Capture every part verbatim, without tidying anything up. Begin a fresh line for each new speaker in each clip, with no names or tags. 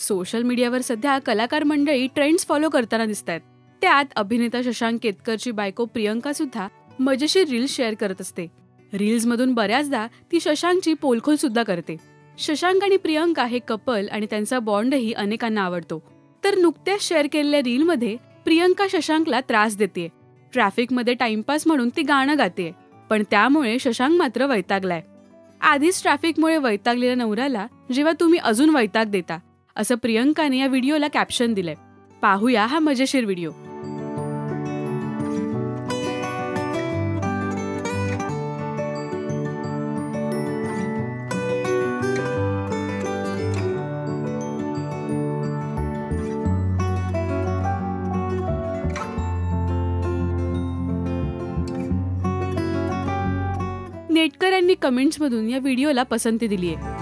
Social मीडियावर सध्या कलाकार मंडळी ट्रेंड्स फॉलो करताना दिसतात. त्यात अभिनेता शशांक केतकरची बायको प्रियंका सुद्धा मजेशीर रील्स शेअर करत असते. रील्समधून बऱ्याचदा ती शशांकची पोलखोल सुद्धा करते. शशांक आणि प्रियंका हे कपल आणि त्यांचा बॉन्डही अनेकांना आवडतो. तर नुकत्याच शेअर केलेल्या रीलमध्ये प्रियंका शशांकला त्रास देते. ट्रॅफिकमध्ये टाइमपास म्हणून ती गाणं गाते, पण त्यामुळे शशांक मात्र वैतागलाय. आधीच ट्रॅफिकमुळे वैतागलेल्या नवऱ्याला जेव्हा तुम्ही अजून वैताग देता, असं प्रियंकाने या व्हिडिओला कॅप्शन दिलंय. पाहूया हा मजेशीर व्हिडिओ. नेटकऱ्यांनी कमेंट्समधून या व्हिडिओला पसंती दिली आहे.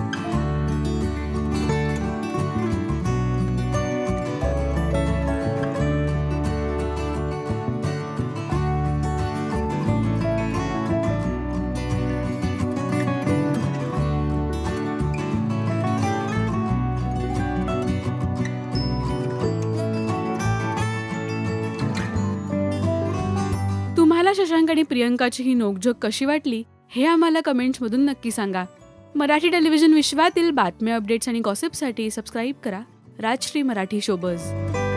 तुम्हाला शशांक आणि प्रियंकाची ही नोकझोक कशी वाटली हे आम्हाला कमेंट्समधून नक्की सांगा. मराठी टेलिव्हिजन विश्वातील बातम्या, अपडेट्स आणि गॉसिपसाठी सबस्क्राईब करा राजश्री मराठी शोबज.